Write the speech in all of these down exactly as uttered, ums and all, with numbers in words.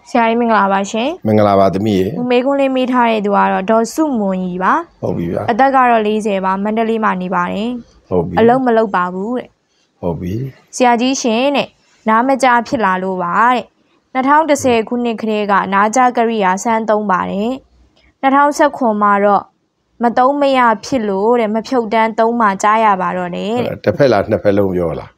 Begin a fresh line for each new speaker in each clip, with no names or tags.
ဆရာကြီးမင်္ဂလာပါရှင်
မင်္ဂလာပါသမီးရေ
မေကွန်းလေးမေးထားတဲ့သူကတော့ဒေါ်စုမွန်ကြီးပါ
ဟုတ်ပြီဗျာ
အသက်ကတော့၄၀ပါမန္တလေးမှာနေပါတယ်
ဟုတ်ပြီ
အလုံးမလုပ်ပါဘူးတဲ့
ဟုတ်ပြီ
ဆရာကြီးရှင်တဲ့နားမကြားဖြစ်လာလို့ပါတဲ့၂၀၁၀ခုနှစ်ကလေးကနားကြားကရိယာစမ်းသုံးပါတယ်၂၀၁၉မှာတော့မသုံးမရဖြစ်လို့တဲ့မဖြုတ်တန်းသုံးမှကြားရပါတော့တယ်တဲ့
တစ်ဖက်လားနှစ်ဖက်လုံးပြောလား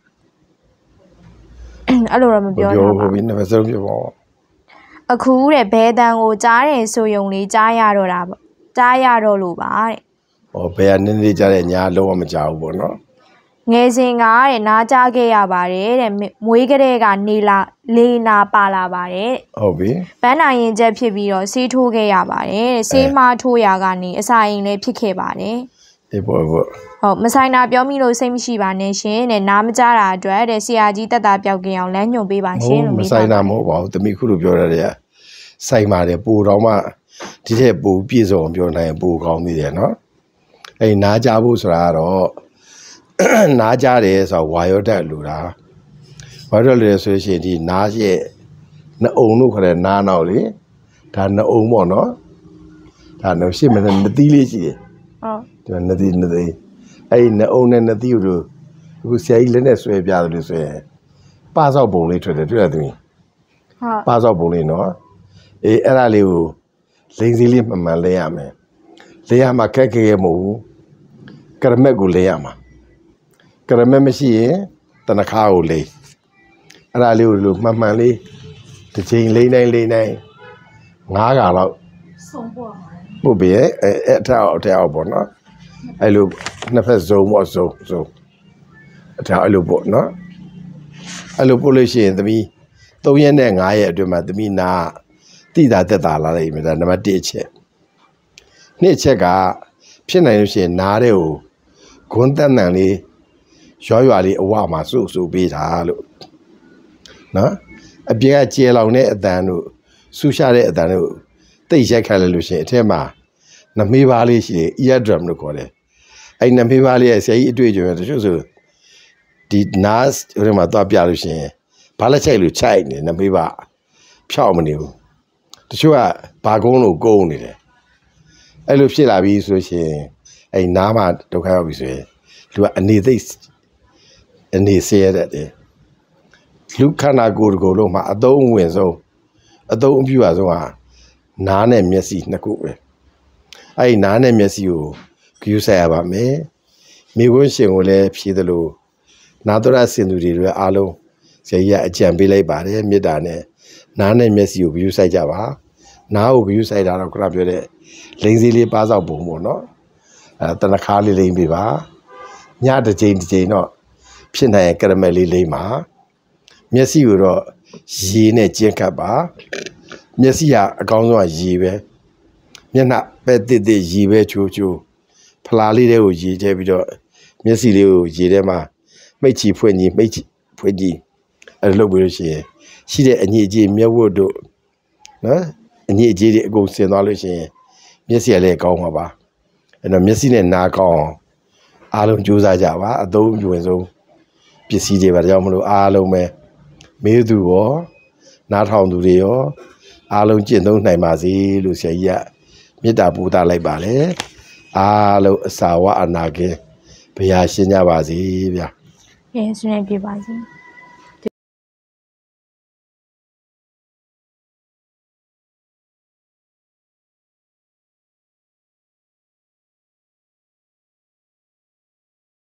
အဲ့လိုတော့မပြော
တော့ဘူးနှစ်ဖက်လုံးပြောပါ
အခုတဲ့ဘဲတန်ကိုကြားတယ်ဆိုယုံလေးကြားရတော့တာပေါ့ကြားရတော့လို့ပါတဲ့
ဟောဘယ်ကနေနေကြားတဲ့ညာလုံးဝမကြားဘူးပေါ့နော်
ငယ်စဉ်ကတဲ့နားကြားခဲ့ရပါတယ်တဲ့မွေးကလေးကနေလာလေနာပါလာပါတယ်
ဟုတ်ပြီ
ပန်းနိုင်ရင်ချက်ဖြစ်ပြီးတော့ဆေးထိုးခဲ့ရပါတယ်တဲ့ဆေးမထိုးရကနေအစာရင်လည်းဖြစ်ခဲ့ပါတယ်
အေးပေါ့ပေါ့
ဟုတ်မဆိုင်တာပြောမိလို့စိတ်မရှိပါနဲ့ရှင်တဲ့နားမကြားတာအတွက်တဲ့ဆရာကြီးတက်တာပြောက်ကင်အောင်လမ်းညွှန်ပေးပါရှင်
လို့မေးတာမဆိုင်တာမဟုတ်ပါဘူးတမိခုလိုပြောရတဲ့ဆိုင်ပါတယ်ပိုတော့မှဒီထက်ပိုပြည့်စုံပြောနိုင်ပိုကောင်းသေးတယ်နော်အဲ့နားကြားဖို့ဆိုတာကတော့နားကြားတယ်ဆိုတော့ဝါရောတက်လူတာဝါရောလေဆိုရှင်ဒီနားရဲ့နှအုံလို့ခေါ်တဲ့နားနောက်လေဒါနှအုံပေါ့နော်ဒါနှရှစ်မနဲ့နှသီးလေးရှိတယ်ဟုတ်ဒီနှသီးနှသီးအဲ့နှအုံနဲ့နှသီးတို့အခုဆရာကြီးလက်နဲ့ဆွဲပြတယ်လို့ဆိုရင်ပါဆောက်ပုံလေးထွက်တယ်တွေ့ရသမီးဟုတ်ပါဆောက်ပုံလေးနော်အေးအဲ့ဒါလေးကိုလိန်စီလေးမှန်မှန်လဲရမယ်လဲရမှာခက်ခဲမဟုတ်ဘူးကရမက်ကိုလဲရမှာကရမက်မရှိရင်တနခါကိုလဲအဲ့ဒါလေးကိုလို့မှန်မှန်လေးတစ်ချိန်လိမ့်တိုင်းလိမ့်တိုင်းငါးခါလောက်ဆုံးပေါ့ဟုတ်ပြီအဲ့အဲ့ထအောက်ထအောက်ပေါ့နော်အဲ့လိုနှစ်ဖက်စုံပေါ့စုံစုံအထအဲ့လိုပေါ့နော်အဲ့လိုပို့လို့ရှိရင်သမီး၃ရက်နဲ့၅ရက်အတွင်းမှာသမီးနာတိတာတက်တာလာလိုက်မယ်ဒါနံပါတ်၁အချက်နှစ်ချက်ကဖြစ်နိုင်လို့ရှိရင်နားတဲ့ကိုဂွန်းတက်နံလေးရွာရွာလေးအဝမှာစုစုပေးတာလို့နော်အပြင်ကကျဲလောင်တဲ့အတန်တို့ဆူရှာတဲ့အတန်တို့တိတ်ရိုက်ခတ်လိုက်လို့ရှိရင်အထက်မှာနမေးပါးလေးရှိတယ် ear drum လို့ခေါ်တယ်အဲ့နမေးပါးလေးရဲ့ဆရာကြီးအတွေ့အကြုံတချို့ဆိုဒီနားဟိုမှာသွားပြလို့ရှိရင်ဘာလက်ချိုက်လို့ချိုက်နေနမေးပါဖြောက်မနေဘူးတချို့ကဘာကုန်းလို့ကုန်းနေတယ်အဲ့လိုဖြစ်လာပြီဆိုရှင်အဲ့နားမှာဒုက္ခရောက်ပြီဆိုရင်လူကအနေသိအနေစေရတဲ့လူခန္ဓာကိုယ်ကိုယ်လုံးမှာအသုံးဝင်ဆုံးအသုံးအပြုအဆုံးဟာနားနဲ့မျက်စိနှစ်ခုပဲအဲ့ဒီနားနဲ့မျက်စိကိုကြည့်ဆိုင်ရပါမယ်မိခွန်းရှင်ကိုလည်းဖြည့်သလိုနာတော်ရစင်သူတွေလည်းအားလုံးဆရာကြီးကအကြံပေးလိုက်ပါတယ်မေတ္တာနဲ့နားနဲ့မျက်စိကိုကြည့်ဆိုင်ကြပါနားကိုကြည့်ဆိုင်တာတော့ခုနပြောတဲ့လိန်စီလေးပါဆောက်ပုံပေါ့နော်အဲတနခါလေးလိန်ပေးပါညတစ်ချိန်တစ်ချိန်တော့ဖြစ်နိုင်ကရမယ်လေးလိန်ပါမျက်စိကိုတော့ရေနဲ့ကျင်းခတ်ပါမျက်စိကအကောင်းဆုံးကရေပဲမျက်နှာပဲတစ်တစ်ရေပဲချိုးချိုးဖလားလေးတွေကိုရေထဲပြီးတော့မျက်စိလေးကိုရေထဲမှာမိတ်ချီဖွင့်ကြီးမိတ်ချီဖွင့်ကြီးအဲလိုလုပ်ပြီးလို့ရှိရင်ရှိတဲ့အညစ်အကြေးမျက်ဝတ်တို့နော်အညစ်အကြေးတွေအကုန်ဆင်သွားလို့ရှိရင်မျက်စိကလည်းကောင်းမှာပါအဲ့တော့မျက်စိနဲ့နားကောင်းအားလုံးကြိုးစားကြပါအသုံးအဝင်ဆုံးပစ္စည်းတွေပါဒါကြောင့်မလို့အားလုံးပဲမေးသူရောနားထောင်သူတွေရောအားလုံးကျင့်သုံးနိုင်ပါစေလို့ဆရာကြီးကမေတ္တာပို့သလိုက်ပါလေအားလုံးအစာဝအနာကင်းဘုရားရှင်းကြပါစေဗျာ
ယေရှုနဲ့ပြပါစေ